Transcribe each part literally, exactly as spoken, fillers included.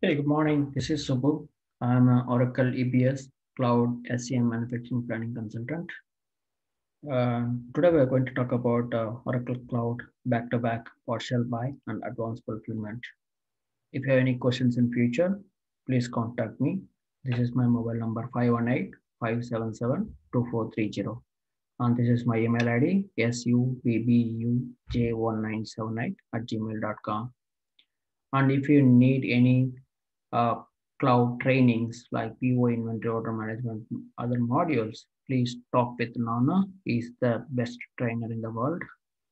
Hey, good morning. This is Subbu. I'm an Oracle E B S Cloud S C M Manufacturing Planning Consultant. Uh, Today we are going to talk about uh, Oracle Cloud back-to-back partial buy and advanced fulfillment. If you have any questions in future, please contact me. This is my mobile number five one eight, five seven seven, two four three zero. And this is my email I D subbuj one nine seven eight at gmail dot com. And if you need any uh, cloud trainings like P O inventory order management, other modules, please talk with Nana. He's the best trainer in the world,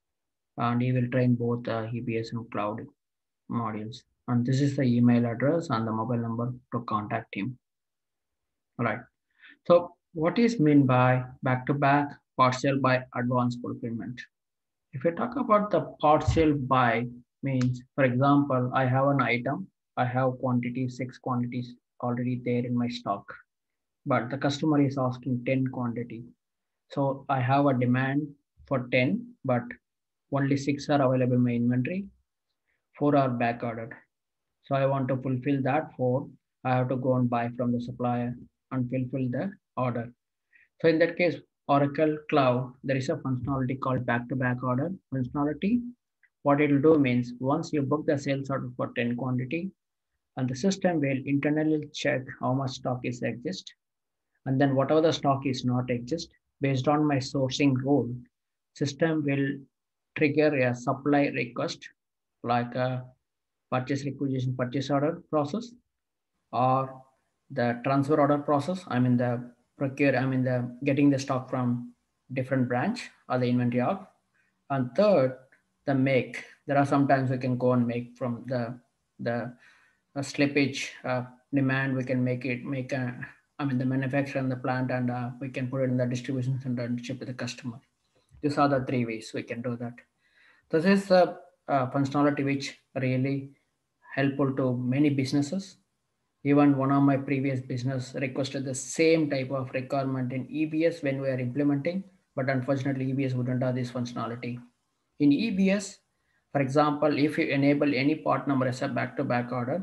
and he will train both uh, E B S and cloud modules. And this is the email address and the mobile number to contact him. All right. So, what is meant by back-to-back partial by advanced fulfillment? If we talk about the partial buy, means, for example, I have an item, I have quantity, six quantities already there in my stock, but the customer is asking ten quantity. So I have a demand for ten, but only six are available in my inventory, four are back ordered. So I want to fulfill that four. I have to go and buy from the supplier and fulfill the order. So in that case, Oracle Cloud, there is a functionality called back-to-back order functionality. What it will do means once you book the sales order for ten quantity, and the system will internally check how much stock is exist, and then whatever the stock is not exist, based on my sourcing rule, system will trigger a supply request like a purchase requisition purchase order process or the transfer order process. I mean the procure, I mean the getting the stock from different branch or the inventory of. And third, the make. There are sometimes we can go and make from the the uh, slippage uh, demand. We can make it make a, I mean the manufacturer and the plant, and uh, we can put it in the distribution center and ship to the customer. These are the three ways we can do that. This is a, a functionality which really helpful to many businesses. Even one of my previous business requested the same type of requirement in E B S when we are implementing, but unfortunately E B S wouldn't have this functionality. In E B S, for example, if you enable any part number as a back-to-back order,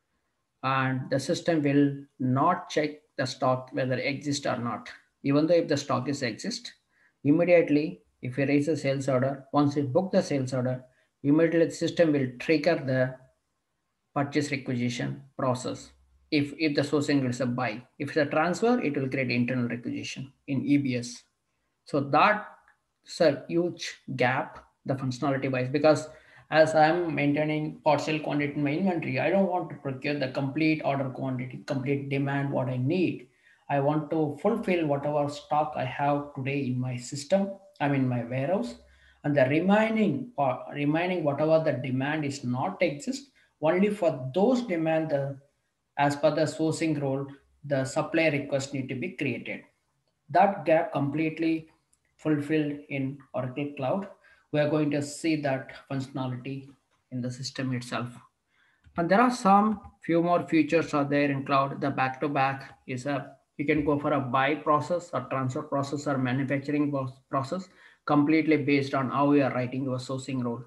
and the system will not check the stock whether exist or not. Even though if the stock is exist, immediately if you raise a sales order, once you book the sales order, immediately the system will trigger the purchase requisition process. If, if the sourcing is a buy, if it's a transfer, it will create internal requisition in E B S. So that's a huge gap, the functionality wise, because as I'm maintaining partial quantity in my inventory, I don't want to procure the complete order quantity, complete demand, what I need. I want to fulfill whatever stock I have today in my system, I mean my warehouse, and the remaining part, remaining whatever the demand is not exist, only for those demand, the, as per the sourcing rule, the supply request need to be created. That gap completely fulfilled in Oracle Cloud. We are going to see that functionality in the system itself. And there are some few more features are there in cloud. The back to back is a, you can go for a buy process or transfer process or manufacturing process completely based on how you are writing your sourcing rule.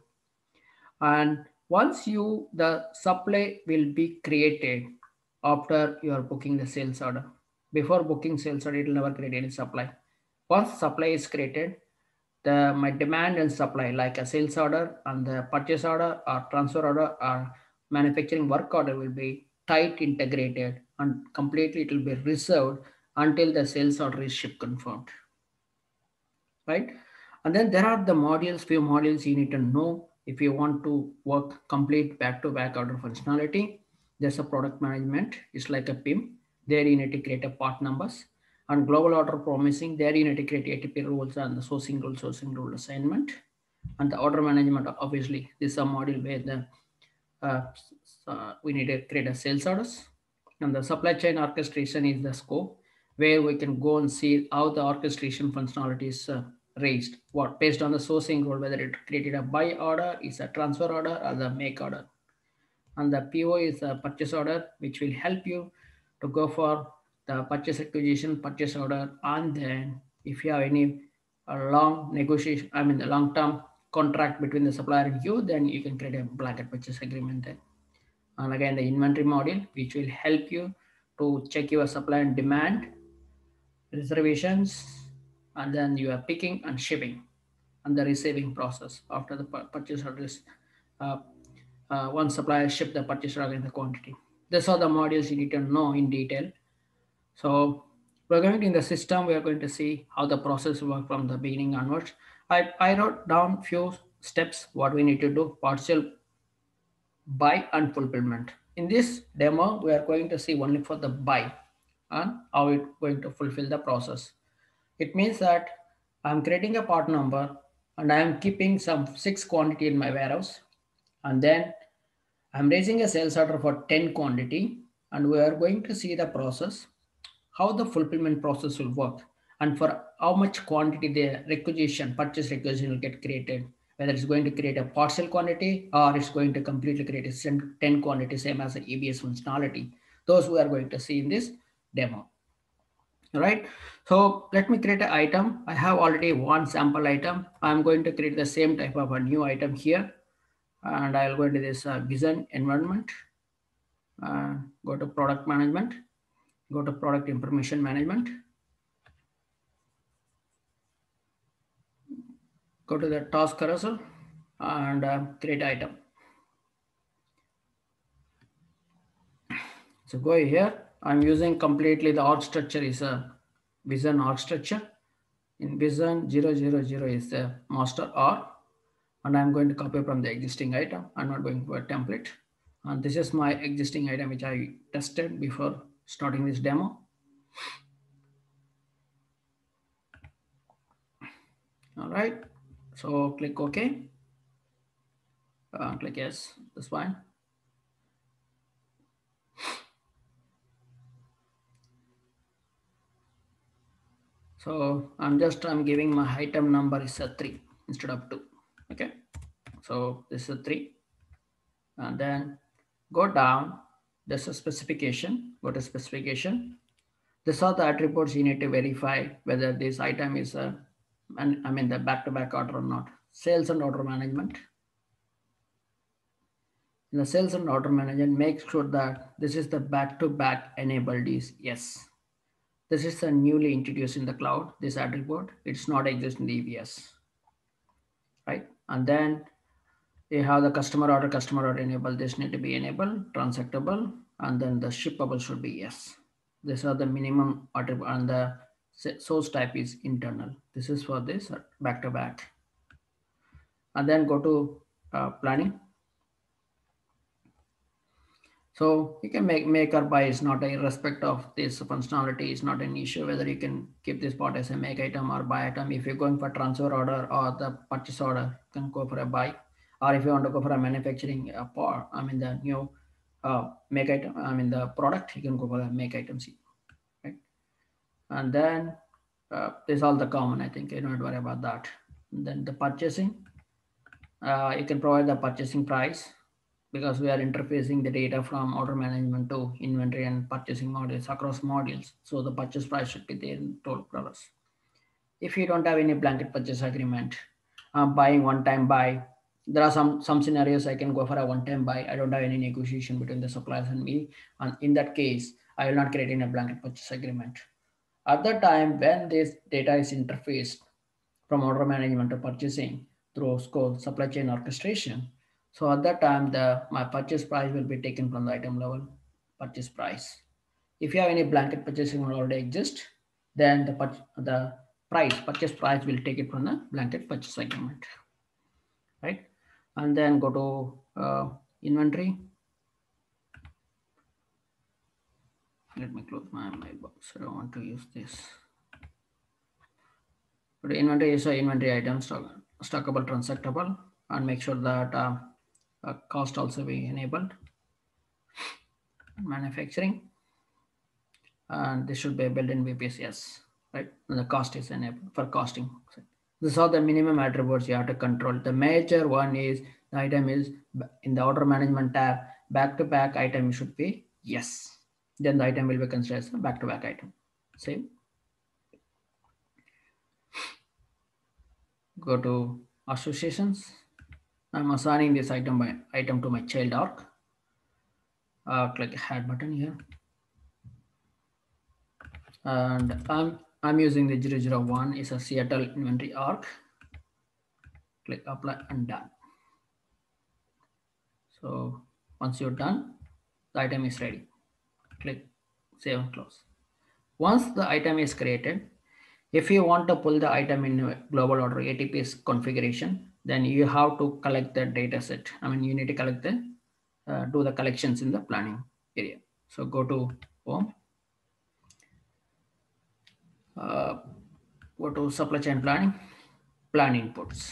And once you, the supply will be created after you are booking the sales order. Before booking sales order, it will never create any supply. Once supply is created, the my demand and supply, like a sales order and the purchase order or transfer order or manufacturing work order, will be tight integrated and completely it will be reserved until the sales order is ship confirmed, right? And then there are the modules, few modules you need to know if you want to work complete back-to-back order functionality. There's a product management, it's like a P I M. There you need to create a part numbers. And global order promising, there you need to create A T P rules and the sourcing rule, sourcing rule assignment. And the order management, obviously, this is a module where the uh, uh, we need to create a sales orders. And the supply chain orchestration is the scope where we can go and see how the orchestration functionality is uh, raised, what based on the sourcing rule, whether it created a buy order, is a transfer order, or the make order. And the P O is a purchase order, which will help you to go for the purchase acquisition, purchase order, and then if you have any uh, long negotiation, I mean the long-term contract between the supplier and you, then you can create a blanket purchase agreement then. And again, the inventory module, which will help you to check your supply and demand, reservations, and then you are picking and shipping and the receiving process after the purchase order is uh, uh, one supplier ship the purchase order in the quantity. These are the modules you need to know in detail. So we're going to, in the system, we are going to see how the process work from the beginning onwards. I, I wrote down few steps what we need to do, partial buy and fulfillment. In this demo, we are going to see only for the buy and how it's going to fulfill the process. It means that I'm creating a part number and I am keeping some six quantity in my warehouse, and then I'm raising a sales order for ten quantity, and we are going to see the process, how the fulfillment process will work, and for how much quantity the requisition, purchase requisition will get created, whether it's going to create a partial quantity or it's going to completely create a ten quantity, same as the E B S functionality. Those we are going to see in this demo. All right. So let me create an item. I have already one sample item. I'm going to create the same type of a new item here. And I'll go into this uh, Vision environment, uh, go to product management, go to product information management, go to the task carousel and uh, create item. So go here. I'm using completely the org structure is a Vision org structure. In Vision zero zero zero is the master org, and I'm going to copy from the existing item. I'm not going for a template. And this is my existing item which I tested before starting this demo. All right. So click OK. Uh, click yes. That's fine. So I'm just I'm giving my item number is a three instead of two. Okay. So this is a three, and then go down. There's a specification. Go to specification. These are the attributes you need to verify whether this item is a, I mean the back-to-back order or not. Sales and order management. In the sales and order management, make sure that this is the back-to-back enabled is yes. This is the newly introduced in the cloud, this attribute. It's not exist in the E B S, right? And then you have the customer order, customer order enabled. This need to be enabled, transactable, and then the shippable should be yes. These are the minimum attribute, and the source type is internal. This is for this back to back. And then go to uh, planning. So you can make make or buy is not a irrespective of this functionality is not an issue whether you can keep this part as a make item or buy item. If you're going for transfer order or the purchase order, you can go for a buy. Or if you want to go for a manufacturing uh, part, I mean the new uh, make item, I mean the product, you can go for a make item C, right? And then uh, this is all the common, I think you don't worry about that. And then the purchasing, uh, you can provide the purchasing price, because we are interfacing the data from order management to inventory and purchasing modules across modules. So the purchase price should be there in total dollars. If you don't have any blanket purchase agreement, um, buying one time buy, there are some, some scenarios I can go for a one time buy. I don't have any negotiation between the suppliers and me. And in that case, I will not create in a blanket purchase agreement. At that time, when this data is interfaced from order management to purchasing through SCORE supply chain orchestration, so at that time, the my purchase price will be taken from the item level purchase price. If you have any blanket purchasing already exist, then the the price purchase price will take it from the blanket purchase agreement, right? And then go to uh, inventory. Let me close my mailbox. I don't want to use this. But inventory is a inventory item, stock, stockable, transactable, and make sure that uh, uh, cost also be enabled. Manufacturing, and this should be built in V P S, yes, right? And the cost is enabled for costing. These are the minimum attributes you have to control. The major one is the item is in the order management tab, back-to-back item should be yes. Then the item will be considered as a back-to-back item. Same. Go to associations. I'm assigning this item by item to my child org. Uh, click add button here, and I'm I'm using the zero zero one is a Seattle inventory arc. Click apply and done. So once you're done, the item is ready. Click save and close. Once the item is created, if you want to pull the item in global order A T P's configuration, then you have to collect the data set. I mean, you need to collect the, uh, do the collections in the planning area. So go to home, uh, go to supply chain planning, plan inputs.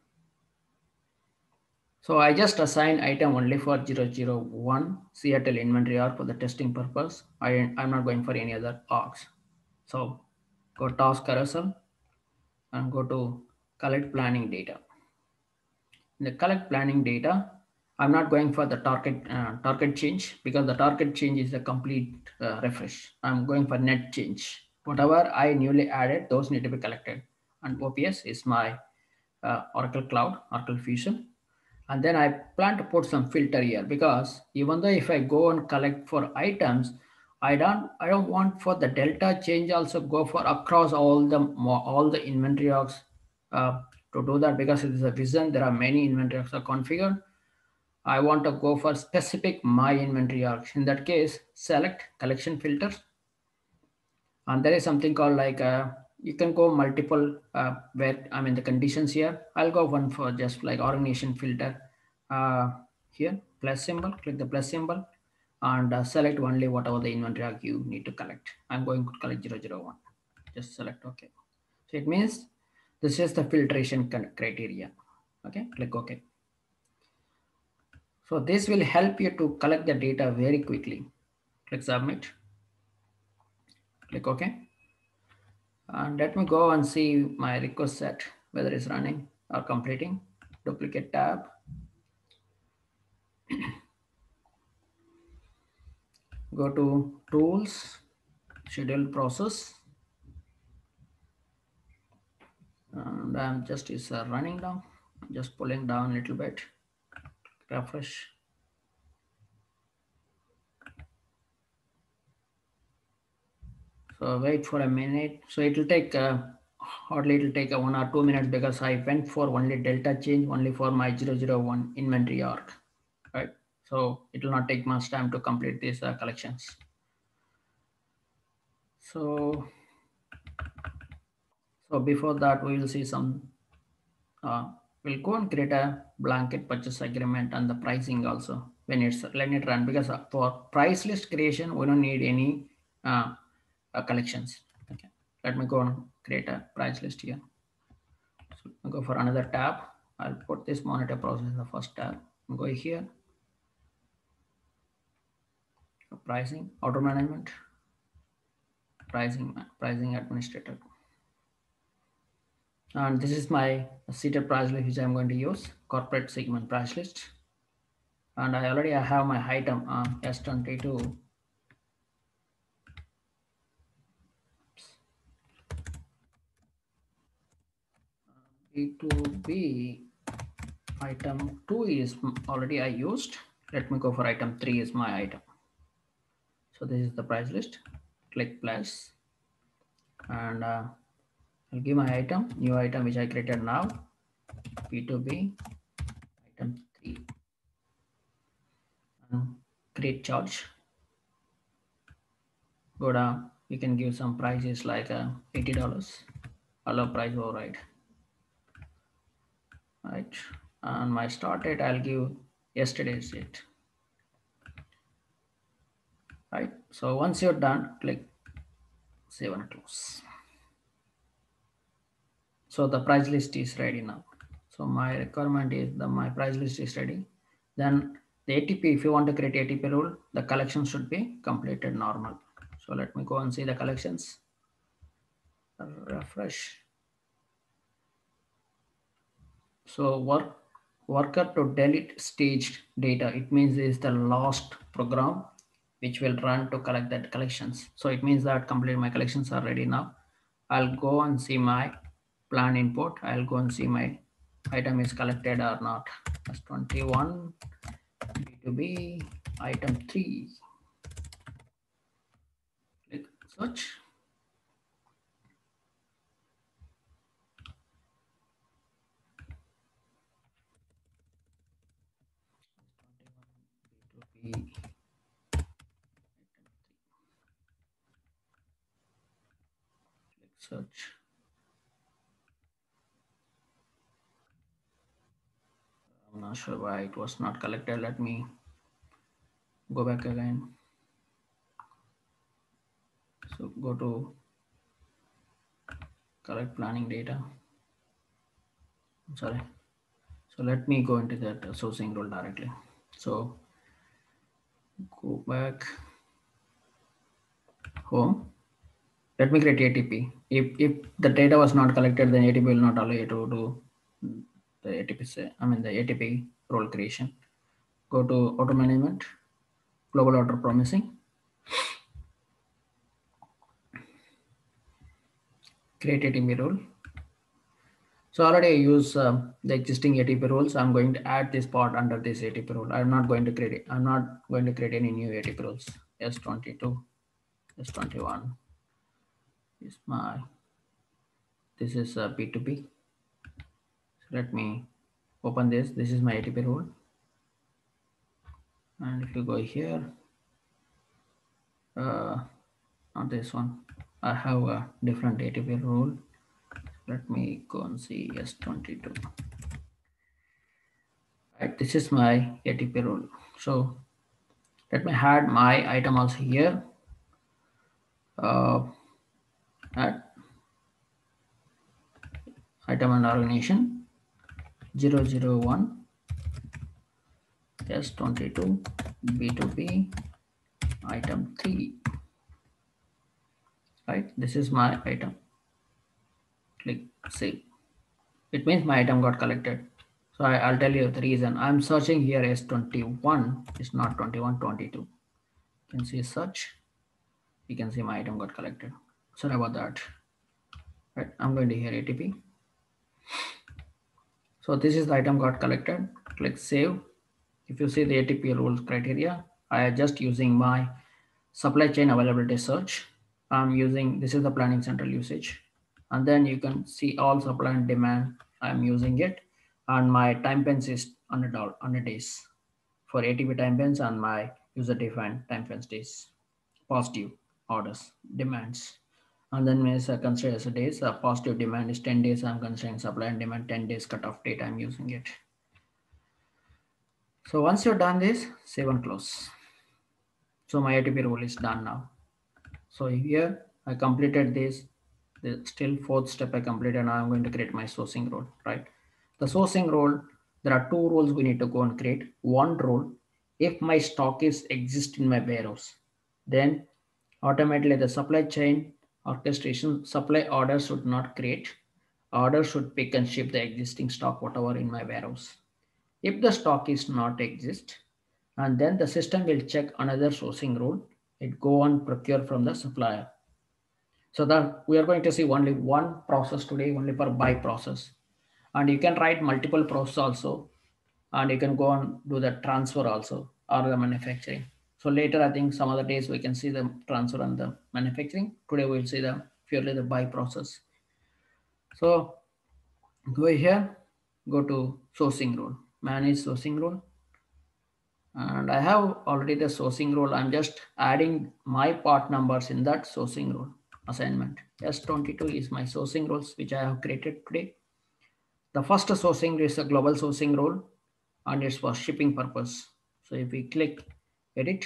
So I just assign item only for zero zero one Seattle inventory arc for the testing purpose. I, I'm not going for any other arcs. So go task carousel and go to collect planning data. In the collect planning data, I'm not going for the target uh, target change because the target change is a complete uh, refresh. I'm going for net change. Whatever I newly added, those need to be collected. And O P S is my uh, Oracle Cloud, Oracle Fusion. And then I plan to put some filter here because even though if I go and collect for items, I don't I don't want for the delta change also go for across all the all the inventory arcs uh, to do that because it is a vision. There are many inventory arcs are configured. I want to go for specific my inventory arcs. In that case, select collection filters, and there is something called like uh, you can go multiple uh, where I mean the conditions here. I'll go one for just like organization filter uh, here, plus symbol, click the plus symbol, and uh, select only whatever the inventory arc you need to collect. I'm going to collect zero zero one. Just select OK. So it means this is the filtration criteria. Okay, click OK. So this will help you to collect the data very quickly. Click submit. Click OK. And let me go and see my request set, whether it's running or completing. Duplicate tab. Go to tools, schedule process. And I'm just is uh, running down, just pulling down a little bit. Refresh. So wait for a minute. So it will take uh, hardly it will take uh, one or two minutes because I went for only delta change only for my zero zero one inventory arc, right? So it will not take much time to complete these uh, collections. So, so before that we will see some, uh, we'll go and create a blanket purchase agreement and the pricing also when it's let it run because for price list creation we don't need any uh, uh, collections. Okay, let me go and create a price list here. So I'll go for another tab. I'll put this monitor process in the first tab. I'll go here, pricing, auto management, pricing, pricing administrator. And this is my seated price list which I'm going to use, corporate segment price list. And I already have my item uh, S twenty-two. B two B item two is already I used. Let me go for item three is my item. So this is the price list. Click plus, and uh, I'll give my item, new item which I created now, B two B item three. And create charge. Go down. You can give some prices like uh, eighty dollars. Allow price override. Right. And my start date I'll give yesterday's date. Right. So once you're done, click save and close. So the price list is ready now. So my requirement is the my price list is ready. Then the A T P, if you want to create A T P rule, the collection should be completed normal. So let me go and see the collections. Refresh. So work worker to delete staged data. It means it is the last program which will run to collect that collections. So it means that complete my collections are ready now. I'll go and see my plan input. I'll go and see my item is collected or not. S twenty-one B two B item three. Click search. B two B click search. I'm not sure why it was not collected. Let me go back again. So go to collect planning data. Sorry. So let me go into that sourcing role directly. So go back home. Let me create A T P. If, if the data was not collected, then A T P will not allow you to do the A T P, I mean the A T P role creation. Go to auto management, global order promising. Create A T P role. So already I use uh, the existing A T P roles. I'm going to add this part under this A T P role. I'm not going to create it. I'm not going to create any new A T P roles. S twenty-two, S twenty-one is my, this is a B two B. So let me open this. This is my A T P role. And if you go here, uh, not this one, I have a different A T P role. Let me go and see S twenty-two. Right, this is my A T P role. So let me add my item also here. Uh, add item and organization zero zero one S twenty-two B two B item three. Right, this is my item. Click save. It means my item got collected. So I, will tell you the reason. I'm searching here S twenty-one. It's not twenty-one, twenty-two. You can see search. You can see my item got collected. Sorry about that. Right, I'm going to here A T P. So this is the item got collected. Click save. If you see the A T P rules criteria, I am just using my supply chain availability search. I'm using, this is the planning central usage. And then you can see all supply and demand. I'm using it. And my time pens is one hundred days for A T P time pens and my user defined time pens days. Positive orders, demands. And then is uh, consider as a days. Uh, positive demand is ten days. I'm considering supply and demand ten days cutoff date. I'm using it. So once you're done this, save and close. So my A T P role is done now. So here I completed this. The still fourth step I completed. Now I'm going to create my sourcing role, right? The sourcing role, there are two roles we need to go and create. One role, if my stock is exist in my warehouse, then automatically the supply chain orchestration supply order should not create. Order should pick and ship the existing stock, whatever in my warehouse. If the stock is not exist, and then the system will check another sourcing rule. It go and procure from the supplier. So that we are going to see only one process today, only for buy process. And you can write multiple process also. And you can go and do the transfer also or the manufacturing. So later, I think some other days we can see the transfer and the manufacturing. Today we'll see the purely the buy process. So go here, go to sourcing rule, manage sourcing rule. And I have already the sourcing rule. I'm just adding my part numbers in that sourcing rule assignment. S twenty-two is my sourcing rules, which I have created today. The first sourcing is a global sourcing rule and it's for shipping purpose. So if we click edit,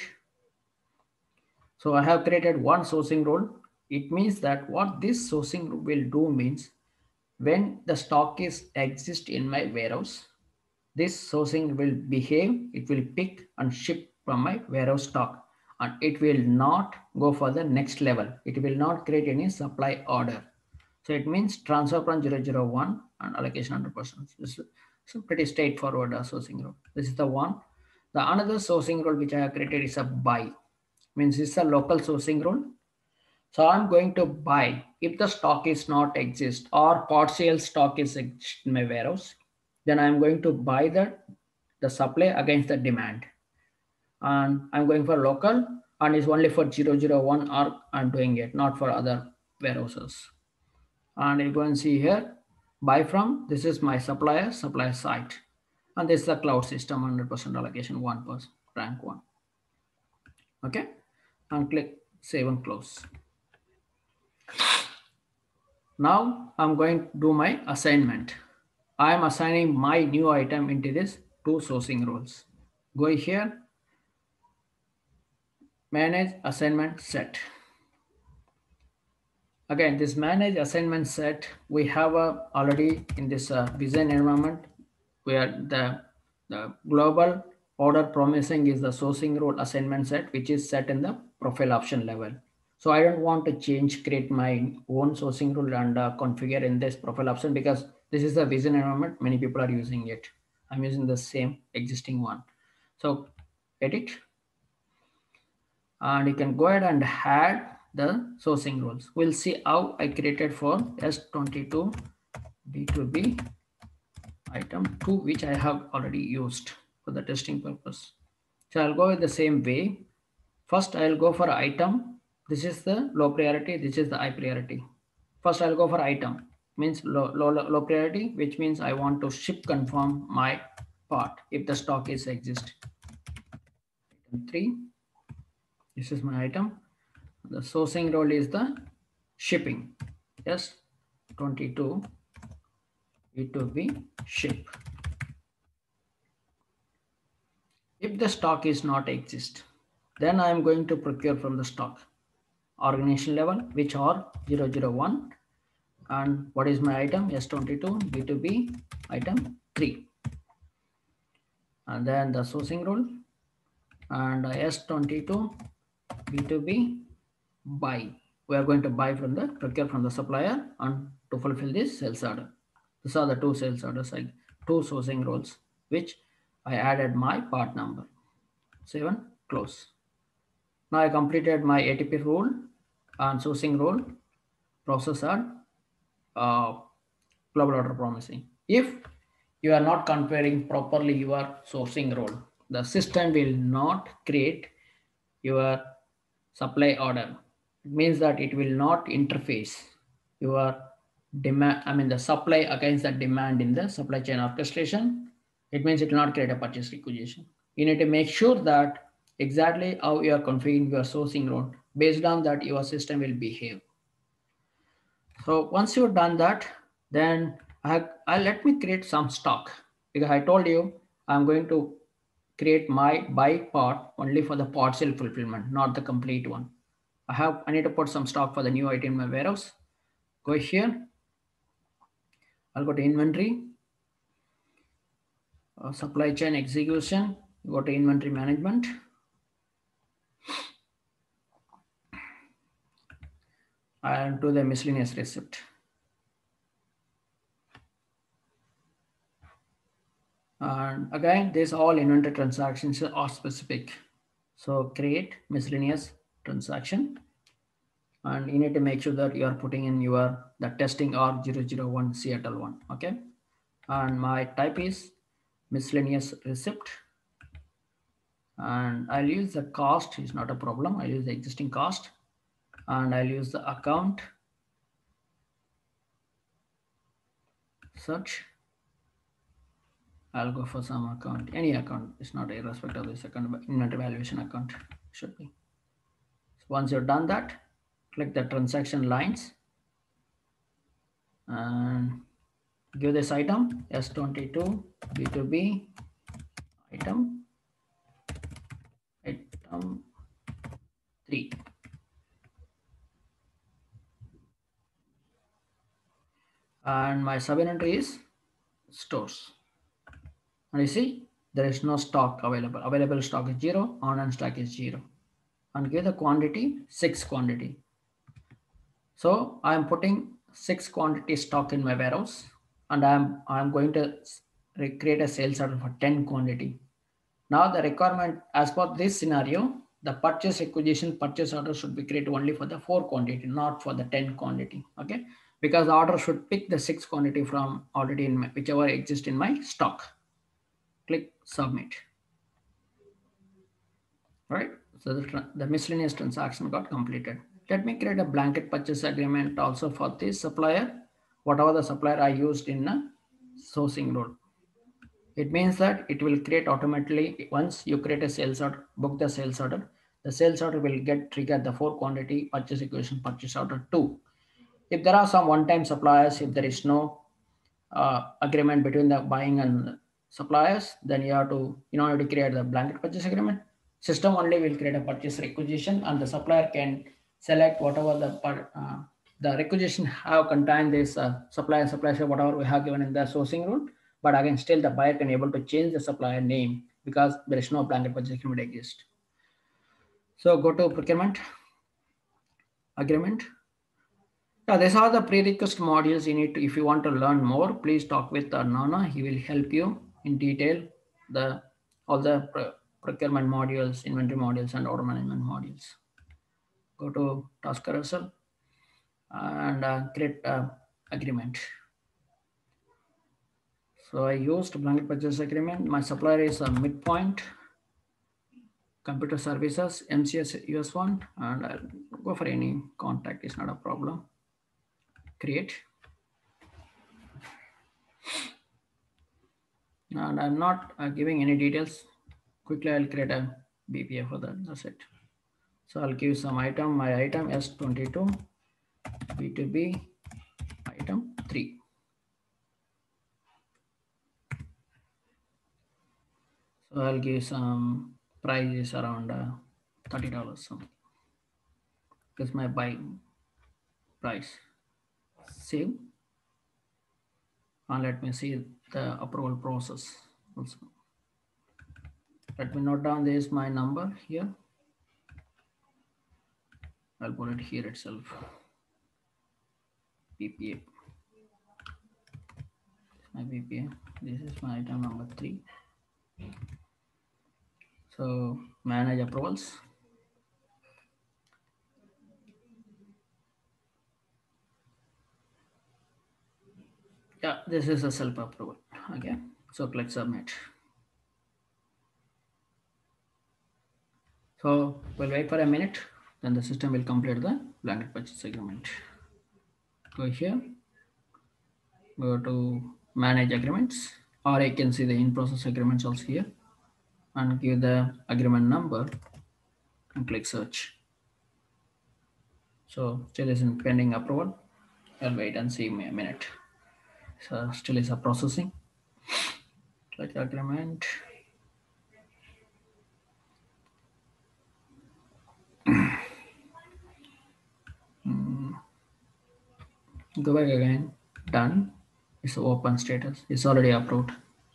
so I have created one sourcing rule. It means that what this sourcing will do means when the stock is exist in my warehouse, this sourcing will behave, it will pick and ship from my warehouse stock and it will not go for the next level. It will not create any supply order. So it means transfer from zero zero one and allocation one hundred percent. This is a pretty straightforward uh, sourcing rule. This is the one. The another sourcing rule which I have created is a buy. Means it's a local sourcing rule. So I'm going to buy if the stock is not exist or partial stock is in my warehouse, then I'm going to buy that the supply against the demand. And I'm going for local, and it's only for zero zero one arc I'm doing it, not for other warehouses. And you go and see here, buy from, this is my supplier, supplier site. And this is the cloud system, one hundred percent allocation, one percent, rank one. Okay, and click save and close. Now I'm going to do my assignment. I am assigning my new item into this two sourcing roles. Go here, manage assignment set. Again, this manage assignment set, we have a, already in this uh, design environment where the, the global order promising is the sourcing role assignment set, which is set in the profile option level. So I don't want to change, create my own sourcing rule and uh, configure in this profile option, because this is the vision environment. Many people are using it. I'm using the same existing one. So edit. And you can go ahead and add the sourcing rules. We'll see how I created for S twenty-two B two B item two, which I have already used for the testing purpose. So I'll go with the same way. First, I'll go for item. This is the low priority. This is the high priority. First, I'll go for item, means low, low, low priority, which means I want to ship confirm my part if the stock is exist. Item three, this is my item. The sourcing role is the shipping. Yes, twenty-two B two B ship. If the stock is not exist, then I am going to procure from the stock organization level, which are zero zero one. And what is my item? S twenty-two B two B item three. And then the sourcing rule and S twenty-two B two B buy. We are going to buy from the procure from the supplier and to fulfill this sales order. These are the two sales orders, like two sourcing roles, which I added my part number. Save and close. Now I completed my A T P rule and sourcing role, process and uh, global order promising. If you are not configuring properly your sourcing role, the system will not create your supply order. It means that it will not interface your demand, I mean the supply against the demand in the supply chain orchestration. It means it will not create a purchase requisition. You need to make sure that exactly how you are configuring your sourcing role. Based on that, your system will behave. So once you've done that, then I, I let me create some stock, because I told you I'm going to create my buy part only for the partial fulfillment, not the complete one. I have, I need to put some stock for the new item in my warehouse. Go here. I'll go to inventory, uh, supply chain execution, go to inventory management. And to the miscellaneous receipt. And again, these all inventory transactions are specific. So create miscellaneous transaction. And you need to make sure that you are putting in your the testing R zero zero one Seattle one. Okay. And my type is miscellaneous receipt. And I'll use the cost, is not a problem. I'll use the existing cost. And I'll use the account. Search. I'll go for some account, any account. It's not irrespective of this account, but inventory valuation account should be. So once you've done that, click the transaction lines and give this item S twenty-two B two B item, item three. And my sub inventory is stores. And you see, there is no stock available. Available stock is zero, on and stock is zero. And give the quantity, six quantity. So I'm putting six quantity stock in my warehouse, and I'm, I'm going to create a sales order for ten quantity. Now the requirement, as per this scenario, the purchase requisition purchase order should be created only for the four quantity, not for the ten quantity. Okay, because the order should pick the six quantity from already in my, whichever exists in my stock. Click submit. Right? So the, tra- the miscellaneous transaction got completed. Let me create a blanket purchase agreement also for this supplier, whatever the supplier I used in a sourcing rule. It means that it will create automatically once you create a sales order, book the sales order. The sales order will get triggered the four quantity purchase equation purchase order two. If there are some one-time suppliers, if there is no uh, agreement between the buying and suppliers, then you have to, in order to create the blanket purchase agreement, system only will create a purchase requisition and the supplier can select whatever the uh, the requisition have contained this uh, supplier supplier whatever we have given in the sourcing rule. But again, still the buyer can able to change the supplier name because there is no blanket purchase agreement exist. So go to procurement agreement. Yeah, these are the prerequisite modules you need to, if you want to learn more, please talk with uh, Nana. He will help you in detail the all the procurement modules, inventory modules, and order management modules. Go to task carousel and uh, create uh, agreement. So I used blanket purchase agreement. My supplier is a midpoint computer services, M C S U S one, and I'll go for any contact. It's not a problem. Create. And I'm not uh, giving any details. Quickly I'll create a B P A for that. That's it. So I'll give some item. My item S twenty-two B two B item three. So I'll give some prices around uh, thirty dollars something. Because my buy price. Save. And let me see the approval process also. Let me note down this my number here. I'll put it here itself. B P A. My B P A. This is my item number three. So manage approvals. Yeah, this is a self approval. Okay, so click submit. So we'll wait for a minute, then the system will complete the blanket purchase agreement. Go here, go to manage agreements, or I can see the in process agreements also here, and give the agreement number and click search. So still is in pending approval. I'll wait and see me a minute. So still is a processing. Click agreement. Mm. Go back again. Done. It's open status. It's already approved.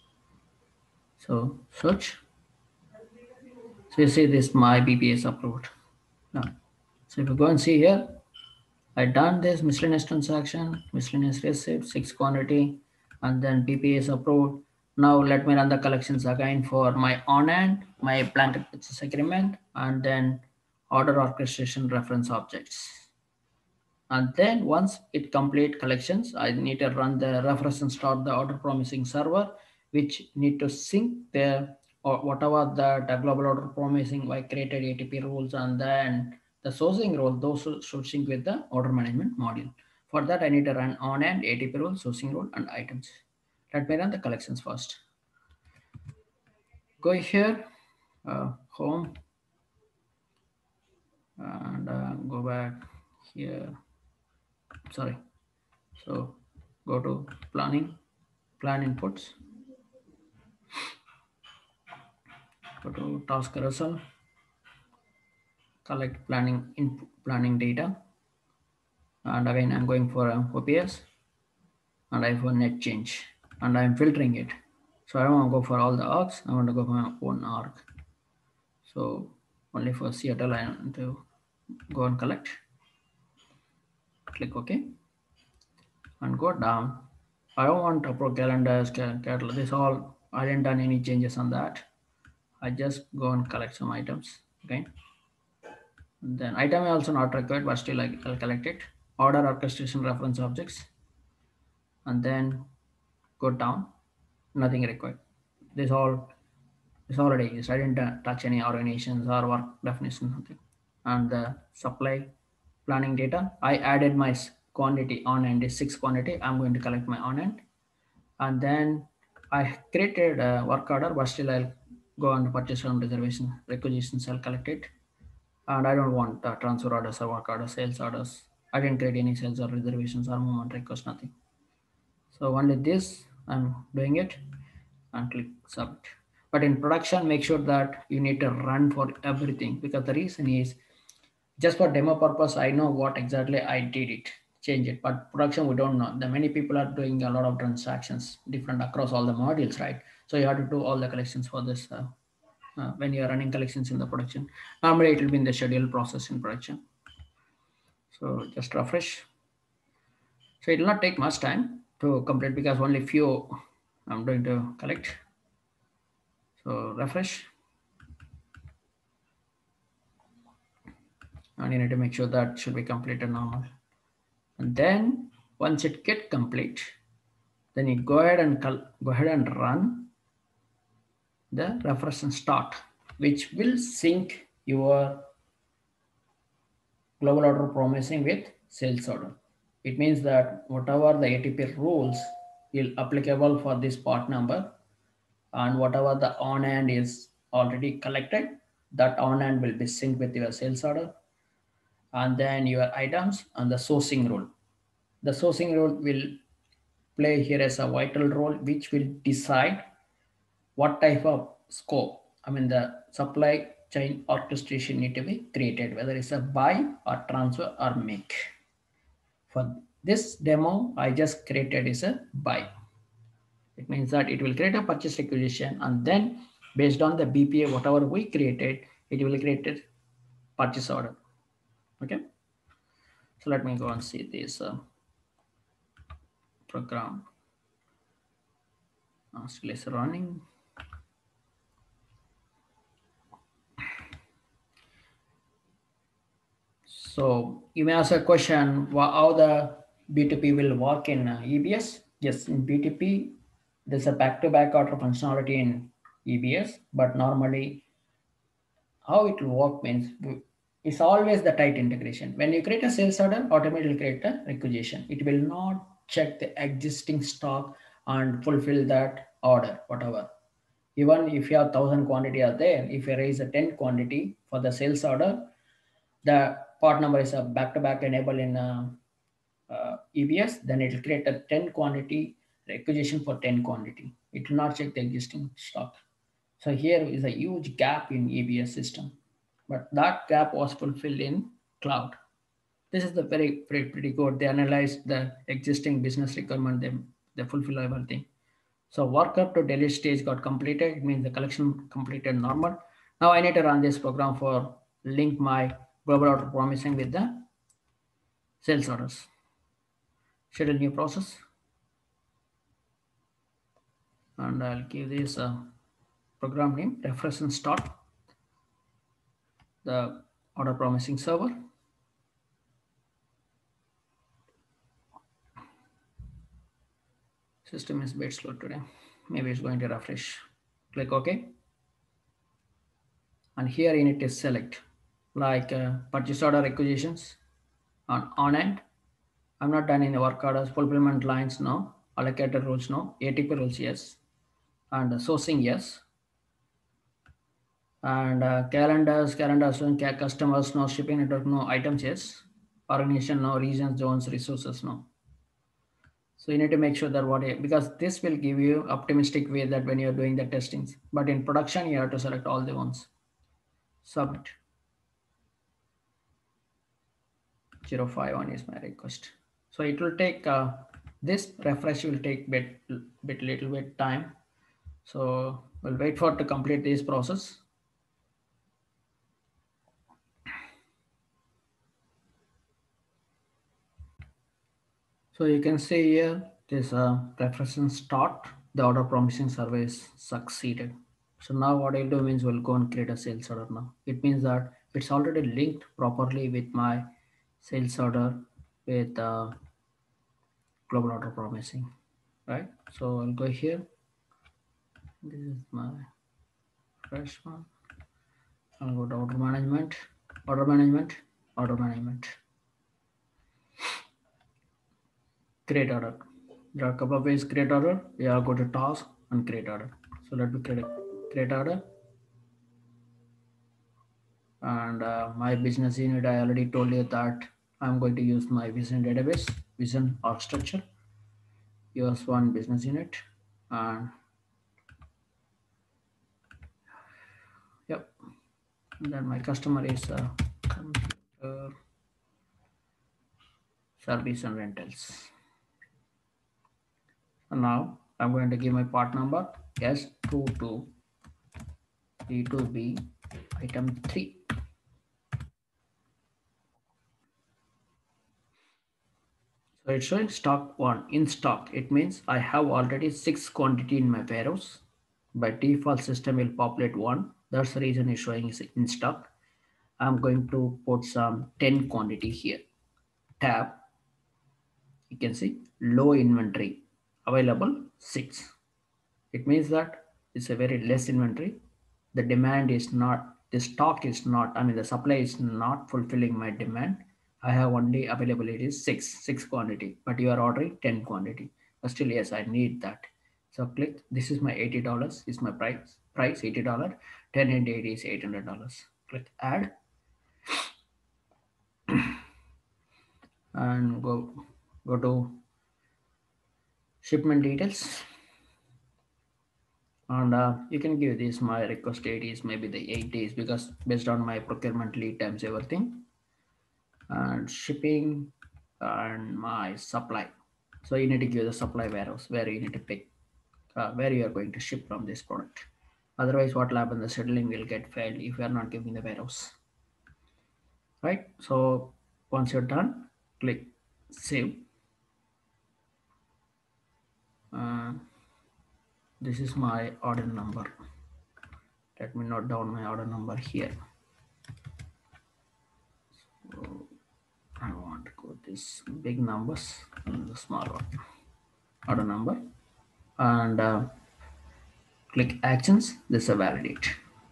So search. So you see this my B P A is approved. Now, so if you go and see here, I done this miscellaneous transaction, miscellaneous receipt, six quantity, and then B P A is approved. Now let me run the collections again for my on hand, my blanket purchase agreement, and then order orchestration reference objects. And then once it complete collections, I need to run the reference and start the order promising server, which need to sync the or whatever the, the global order promising I created A T P rules, and then the sourcing rule, those should sync with the order management module. For that, I need to run on and A T P rule, sourcing rule, and items. Let me run the collections first. Go here, uh, home, and uh, go back here. Sorry. So go to planning, plan inputs, go to task carousel, collect planning input, planning data, and again I'm going for a O P S, and I for net change, and I'm filtering it. So I don't want to go for all the arcs. I want to go for my own arc. So only for Seattle I want to go and collect. Click OK, and go down. I don't want to pro calendars, catalog. This all I didn't done any changes on that. I just go and collect some items. Okay. Then item is also not required, but still I, I'll collect it. Order orchestration reference objects, and then go down. Nothing required. This all It's already used. I didn't uh, touch any organizations or work definition something. And the supply planning data, I added my s- quantity on end is six quantity. I'm going to collect my on end, and then I created a work order, but still I'll go on purchase on reservation requisitions. I'll collect it, and I don't want uh, transfer orders or work orders, sales orders. I didn't create any sales or reservations or movement request, nothing. So only this I'm doing it and click submit. But in production, make sure that you need to run for everything, because the reason is just for demo purpose. I know what exactly I did it, change it, but production we don't know. The many people are doing a lot of transactions different across all the modules, right? So you have to do all the collections for this uh, uh, when you are running collections in the production. Normally it will be in the schedule process in production. So just refresh. So it will not take much time to complete because only few I'm going to collect. So refresh, and you need to make sure that should be completed normal. And then once it get complete, then you go ahead and go ahead and run the refresh and start, which will sync your global order promising with sales order. It means that whatever the A T P rules will applicable for this part number, and whatever the on hand is already collected, that on hand will be synced with your sales order, and then your items and the sourcing rule. The sourcing rule will play here as a vital role, which will decide what type of scope, I mean the supply chain orchestration need to be created, whether it's a buy or transfer or make. For this demo, I just created is a buy. It means that it will create a purchase requisition, and then based on the B P A, whatever we created, it will create a purchase order. Okay. So let me go and see this uh, program. Uh, still is running. So you may ask a question, how the B two P will work in uh, E B S? Yes, in B two P, there's a back-to-back order functionality in E B S, but normally how it will work means it's always the tight integration. When you create a sales order, automatically create a requisition. It will not check the existing stock and fulfill that order, whatever. Even if you have thousand quantity are there, if you raise a ten quantity for the sales order, the part number is a back-to-back enable in uh, uh, E B S, then it will create a ten quantity requisition for ten quantity. It will not check the existing stock. So here is a huge gap in E B S system, but that gap was fulfilled in cloud. This is the very, very pretty good. They analyzed the existing business requirement, they, they fulfill everything. So work up to delete stage got completed. It means the collection completed normal. Now I need to run this program for link my global order promising with the sales orders. Schedule new process. And I'll give this a program name, refresh and start the order promising server. System is a bit slow today. Maybe it's going to refresh. Click OK. And here you need to select like uh, purchase order requisitions on on end. I'm not done in the work orders, fulfillment lines no, allocated rules no, A T P rules yes, and sourcing yes, and uh, calendars, calendars, and customers no, shipping network no, items yes, organization no, regions, zones, resources no. So you need to make sure that what, because this will give you optimistic way that when you're doing the testings, but in production you have to select all the ones. Submit. zero five one is my request. So it will take uh, this refresh will take bit bit little bit time. So we'll wait for to complete this process. So you can see here this uh, refresh and start. The order promising service succeeded. So now what I'll do means we'll go and create a sales order now. It means that it's already linked properly with my sales order with uh, global order promising, right? So I'll go here. This is my fresh one. I'll go to order management, order management, order management. Create order. There are a couple of ways create order. Yeah, go to task and create order. So let me create create order. And uh, my business unit, I already told you that I'm going to use my Vision database, Vision architecture. Here's one business unit, and yep. And then my customer is uh, computer service and rentals. And now I'm going to give my part number S two two D two B item three. So it's showing stock one in stock. It means I have already six quantity in my warehouse. By default, system will populate one. That's the reason it's showing is in stock. I'm going to put some ten quantity here. Tab, you can see low inventory available six. It means that it's a very less inventory. The demand is not, the stock is not, I mean, the supply is not fulfilling my demand. I have only availability is six, six quantity, but you are ordering ten quantity. But still, yes, I need that. So click, this is my eighty dollars is my price, price eighty dollars, ten and eighty is eight hundred dollars. Click add and go, go to shipment details. And uh, you can give this my request date is maybe the eight days because based on my procurement lead times, everything, and shipping and my supply. So you need to give the supply warehouse where you need to pick uh, where you are going to ship from this product. Otherwise, what will happen? The scheduling will get failed if you are not giving the warehouse. Right. So once you're done, click save. Uh, this is my order number. Let me note down my order number here. So I want to go this big numbers and the small one. Order number and uh, click actions. This is a validate.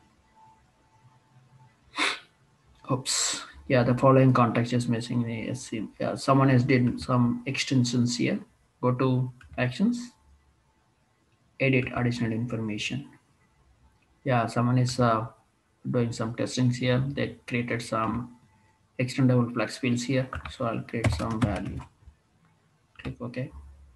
Oops. Yeah, the following context is missing. The S C. Yeah, someone has did some extensions here. Go to actions, edit additional information. Yeah, someone is uh, doing some testings here. They created some extendable flex fields here. So I'll create some value. Click OK.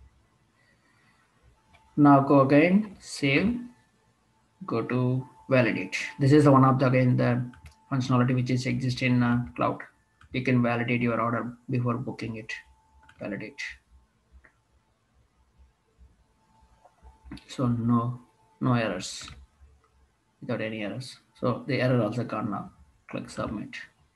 Now go again, save, go to validate. This is one of the again the functionality which is exist in uh, cloud. You can validate your order before booking it. Validate. So no, no errors, without any errors. So the error also gone now. Click submit.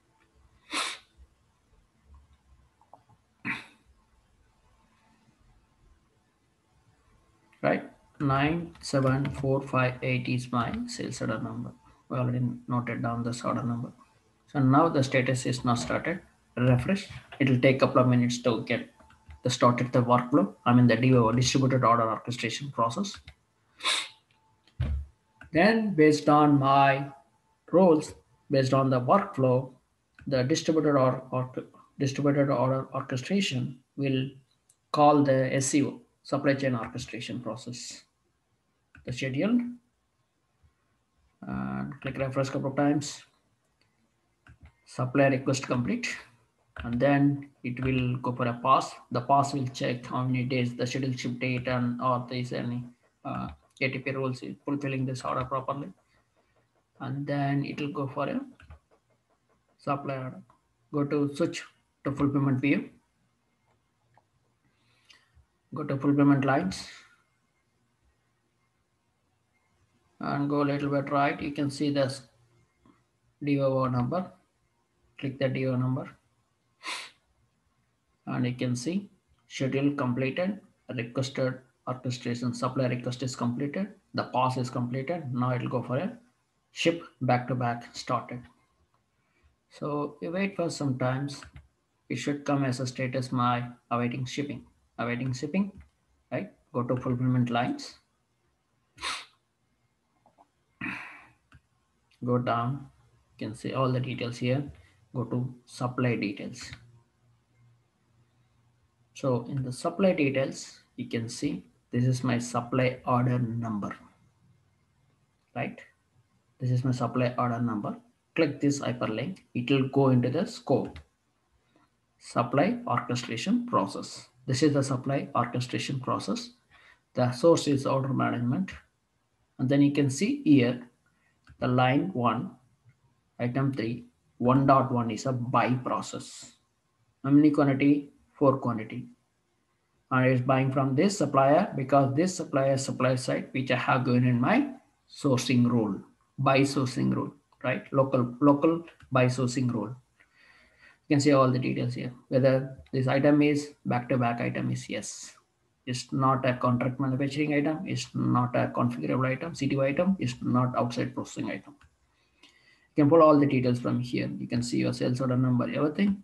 Right, nine seven four five eight is my sales order number. We already noted down this order number. So now the status is not started. Refresh. It will take a couple of minutes to get the started the workflow. I mean the D O, distributed order orchestration process. Then based on my roles, based on the workflow, the distributed or, or distributed order orchestration will call the S C O, supply chain orchestration process. The scheduled and click refresh couple of times. Supply request complete, and then it will go for a pass. The pass will check how many days the scheduled ship date and or there is any uh, A T P rules is fulfilling this order properly, and then it will go for a supply order. Go to switch to fulfillment view. Go to fulfillment lines and go a little bit right. You can see this D O O number. Click the D O number and you can see schedule completed, requested orchestration supply request is completed, the pass is completed. Now it will go for a ship back to back started. So you wait for some times. It should come as a status my awaiting shipping, awaiting shipping, right? Go to fulfillment lines. Go down, you can see all the details here. Go to supply details. So in the supply details, you can see this is my supply order number, right? This is my supply order number. Click this hyperlink. It will go into the scope, supply orchestration process. This is the supply orchestration process. The source is order management. And then you can see here the line one, item three, one dot one is a buy process. How many quantity? Four quantity. And it's buying from this supplier because this supplier supply side which I have given in my sourcing rule, buy sourcing rule, right? Local local buy sourcing rule. You can see all the details here. Whether this item is back-to-back item is yes. It's not a contract manufacturing item. It's not a configurable item. C T O item. It's not outside processing item. You can pull all the details from here. You can see your sales order number, everything,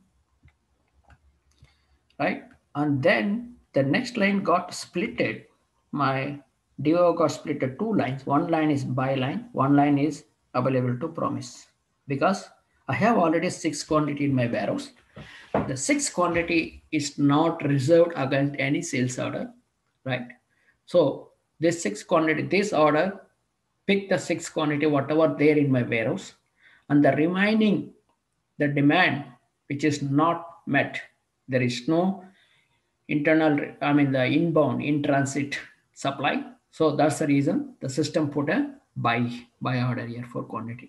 right? And then the next line got splitted. My D O got split to two lines. One line is buy line. One line is available to promise. Because I have already six quantity in my warehouse. The sixth quantity is not reserved against any sales order, right? So this sixth quantity, this order, pick the sixth quantity, whatever there in my warehouse, and the remaining, the demand which is not met, there is no internal, I mean the inbound, in transit supply. So that's the reason the system put a buy, buy order here for quantity.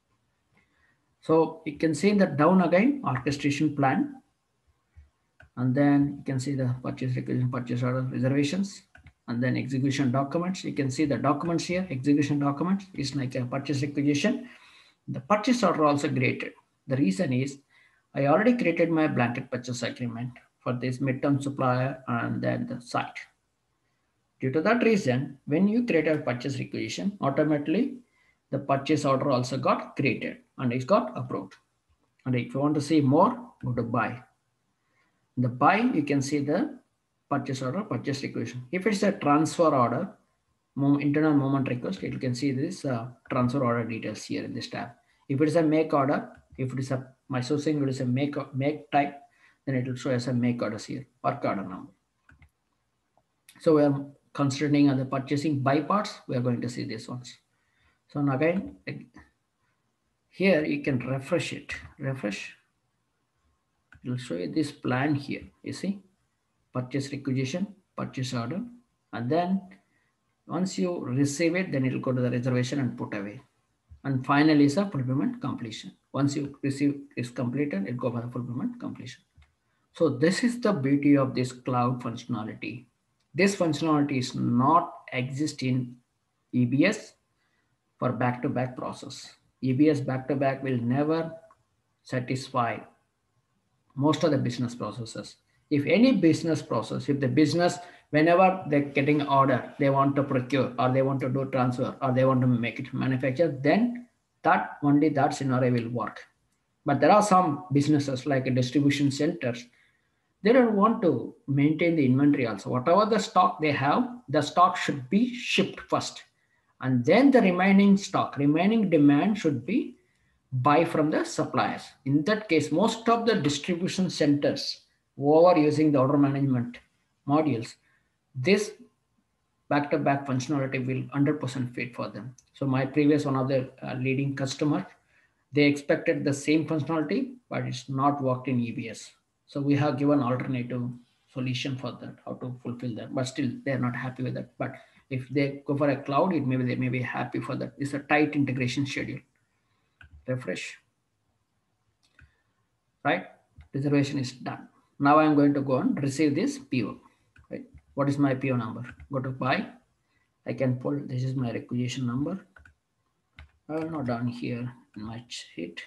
So you can see that down again, orchestration plan. And then you can see the purchase requisition, purchase order, reservations, and then execution documents. You can see the documents here. Execution documents is like a purchase requisition. The purchase order also created. The reason is I already created my blanket purchase agreement for this midterm supplier and then the site. Due to that reason, when you create a purchase requisition, automatically the purchase order also got created and it got approved. And if you want to see more, go to buy. The buy, you can see the purchase order, purchase requisition. If it's a transfer order, internal movement request, you can see this uh, transfer order details here in this tab. If it is a make order, if it is a, my sourcing, it is a make, make type, then it will show as a make orders here, work order number. So we are considering the purchasing buy parts, we are going to see these ones. So now again, here you can refresh it, refresh. It will show you this plan here, you see, purchase requisition, purchase order, and then once you receive it, then it will go to the reservation and put away. And finally is a fulfillment completion. Once you receive is completed, it goes for the fulfillment completion. So this is the beauty of this cloud functionality. This functionality is not exist in E B S for back-to-back process. E B S back-to-back will never satisfy most of the business processes. If any business process, if the business, whenever they're getting order, they want to procure or they want to do transfer or they want to make it manufacture, then that only that scenario will work. But there are some businesses like distribution centers, they don't want to maintain the inventory also. Whatever the stock they have, the stock should be shipped first. And then the remaining stock, remaining demand should be buy from the suppliers. In that case, most of the distribution centers who are using the order management modules, this back-to-back functionality will one hundred percent fit for them. So my previous one of the uh, leading customer, they expected the same functionality, but it's not worked in E B S. So we have given alternative solution for that, how to fulfill that, but still they're not happy with that. But if they go for a cloud, it maybe they may be happy for that. It's a tight integration schedule. Refresh. Right? Reservation is done. Now I'm going to go and receive this P O. Right? What is my P O number? Go to buy. I can pull, this is my requisition number. I will not down here in my sheet.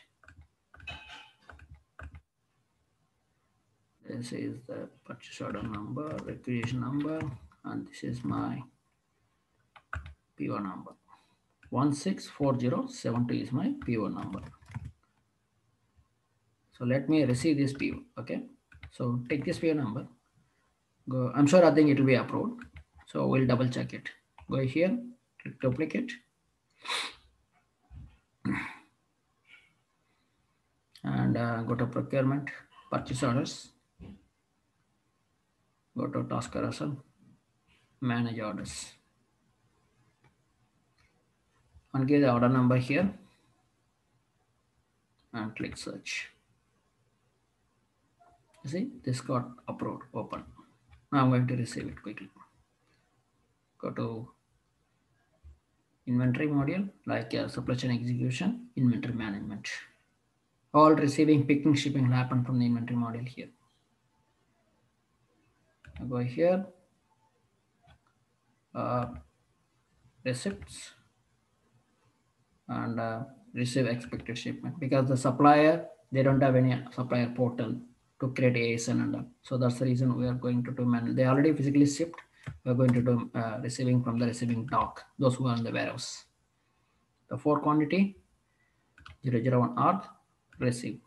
This is the purchase order number, requisition number, and this is my P O number. one six four zero seven two is my P O number. So let me receive this P O, okay? So take this P O number. Go, I'm sure I think it will be approved. So we'll double check it. Go here, click duplicate. uh, go to procurement, purchase orders, go to task carousel, manage orders, and give the order number here and click search. You see, this got approved, open. Now I'm going to receive it quickly. Go to inventory module, like uh, supply chain execution, inventory management. All receiving, picking, shipping will happen from the inventory module here. I go here, uh, receipts, and uh, receive expected shipment, because the supplier, they don't have any supplier portal to create A S N and all. So that's the reason we are going to do manual. They already physically shipped. We're going to do uh, receiving from the receiving dock, those who are in the warehouse. The for quantity zero zero one R receive,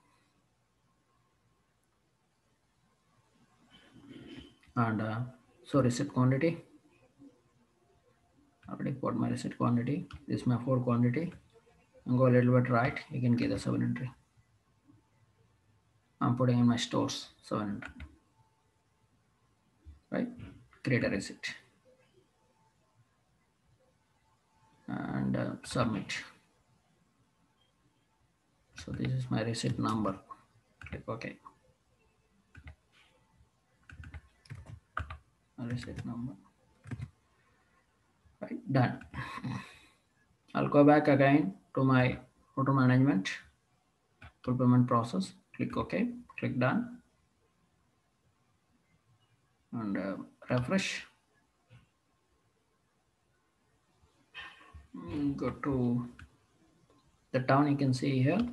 and uh, so receipt quantity, I already put my receipt quantity. This is my for quantity, and go a little bit right, you can get the seven entry. I'm putting in my stores seven hundred, right? Create a receipt and uh, submit. So this is my receipt number. Click OK. My receipt number. Right, done. I'll go back again to my order management fulfillment process. Click OK. Click done. And uh, refresh. Go to the town, you can see here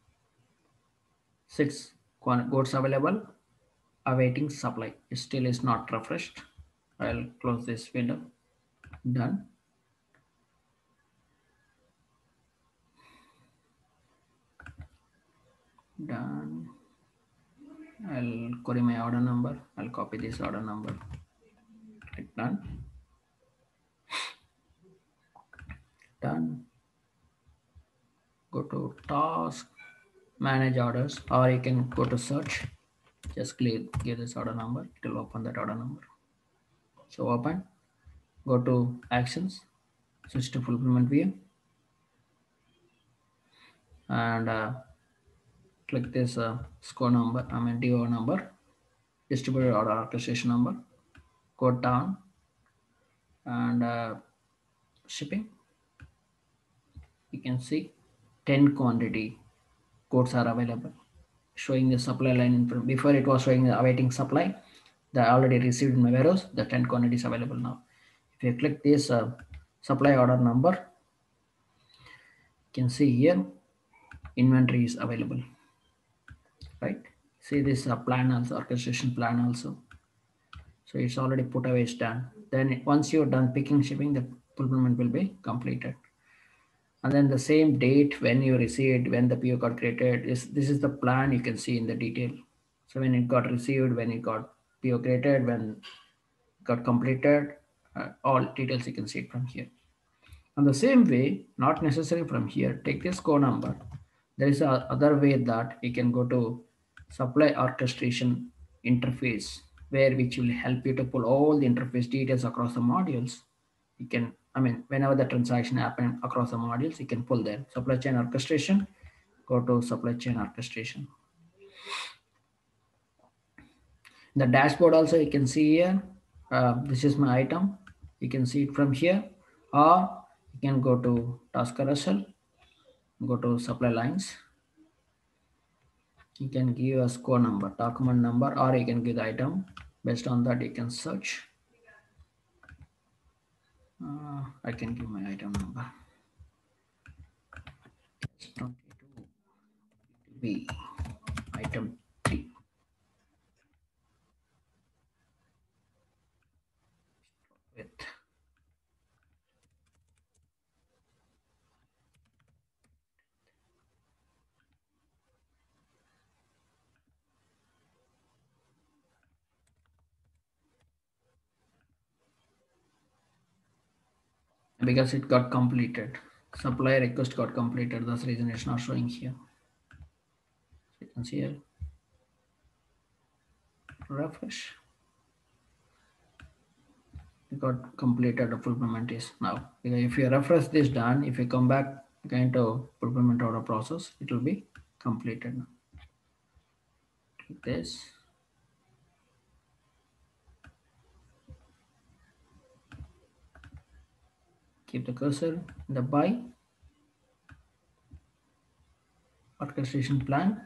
six goods available, awaiting supply. It still is not refreshed. I'll close this window. Done. Done. I'll query my order number. I'll copy this order number. Click done. Done. Go to task, manage orders, or you can go to search. Just click, give this order number. It will open that order number. So open. Go to actions. Switch to fulfillment view. And uh, click this uh, score number, I mean D O number, distributed order orchestration number, go down and uh, shipping. You can see ten quantity codes are available, showing the supply line in front. Before it was showing the awaiting supply, the already received in my warehouse, the ten quantities available now. If you click this uh, supply order number, you can see here inventory is available, right? See this uh, plan also, orchestration plan also. So it's already put away, it's done. Then once you're done picking, shipping, the fulfillment will be completed. And then the same date when you received, when the P O got created, is this is the plan you can see in the detail. So when it got received, when it got P O created, when it got completed, uh, all details you can see it from here. And the same way, not necessarily from here, take this core number. There is a other way that you can go to supply orchestration interface, where which will help you to pull all the interface details across the modules. You can, I mean, whenever the transaction happen across the modules, you can pull them. Supply chain orchestration, go to supply chain orchestration. The dashboard also you can see here. Uh, this is my item. You can see it from here, or you can go to task carousel, go to supply lines. You can give a score number, document number, or you can give the item. Based on that, you can search. Uh, I can give my item number. twenty-two B, item T. With because it got completed. Supply request got completed. That's the reason it's not showing here. can see here. Refresh. We got completed the fulfillment is now. If you refresh this done, if you come back again to fulfillment order process, it will be completed now. Click this. Keep the cursor in the buy orchestration plan.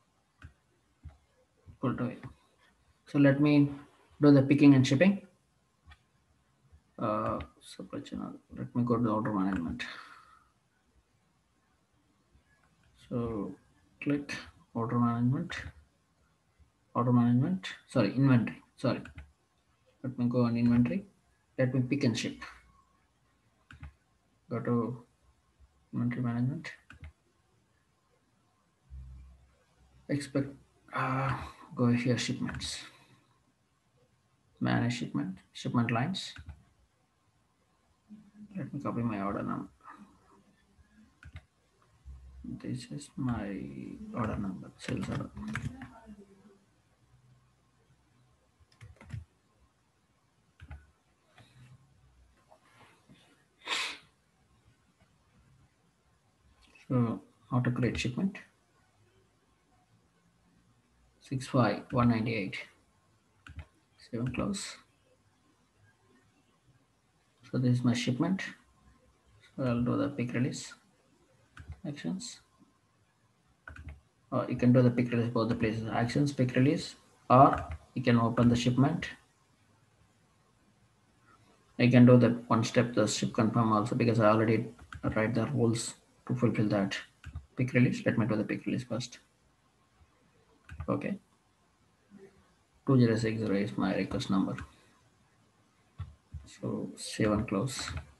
Pull to it. So let me do the picking and shipping. Uh, supply chain. Let me go to the order management. So click order management. Order management. Sorry, inventory. Sorry. Let me go on inventory. Let me pick and ship. Go to inventory management. Expect. Uh, go here shipments. Manage shipment. Shipment lines. Let me copy my order number. This is my order number. Sales order. So auto create shipment. six five one ninety-eight. Save and close. So this is my shipment. So I'll do the pick release actions. Or you can do the pick release both the places. Actions, pick release, or you can open the shipment. I can do that one step, the ship confirm also, because I already write the rules to fulfill that. Pick release. Let me do the pick release first. Okay. two zero six zero is my request number. So save and close.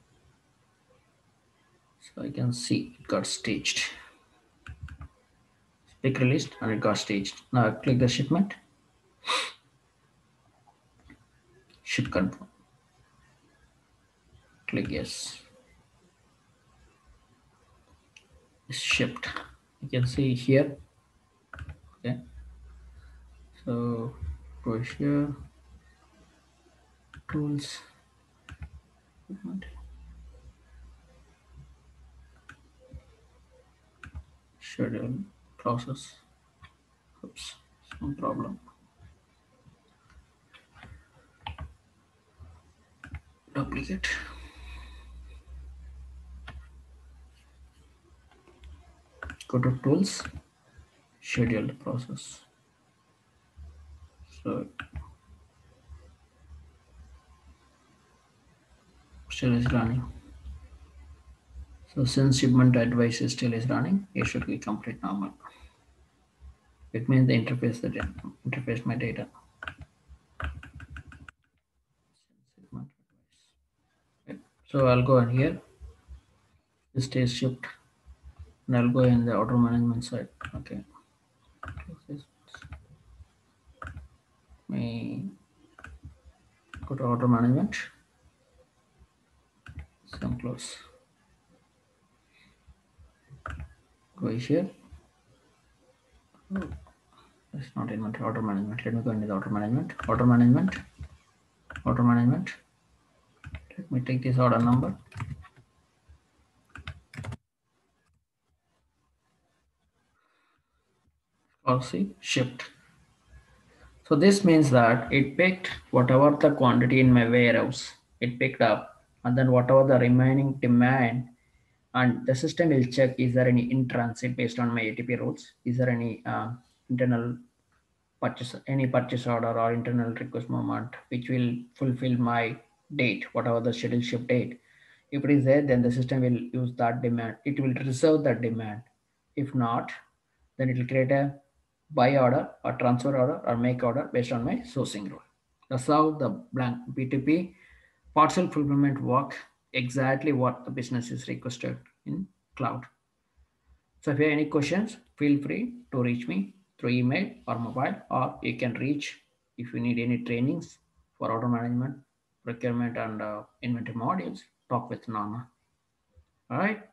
So I can see it got staged. Pick released and it got staged. Now I click the shipment. Ship confirm. Click yes. It's shipped. You can see here. Okay. So go here. Tools. Schedule process. Oops, some problem. Duplicate. Go to tools. Schedule the process. So still is running. So since shipment advice is still is running, it should be complete normal. It means the interface the interface my data. Okay. So I'll go in here. This stays shipped, and I'll go in the order management side. Okay. Me go to order management. Some close. Go here. Oh, it's not inventory, order management. Let me go into the order management. Order management. Order management. Let me take this order number. Policy shipped. So this means that it picked whatever the quantity in my warehouse, it picked up, and then whatever the remaining demand, and the system will check is there any in transit based on my A T P rules, is there any uh, internal purchase, any purchase order or internal request moment which will fulfill my date, whatever the schedule ship date. If it is there, then the system will use that demand. It will reserve that demand. If not, then it will create a buy order or transfer order or make order based on my sourcing rule. That's how the blank B two P partial fulfillment work, exactly what the business is requested in cloud. So if you have any questions, feel free to reach me through email or mobile, or you can reach if you need any trainings for order management, procurement, and uh, inventory modules. Talk with Norma. All right.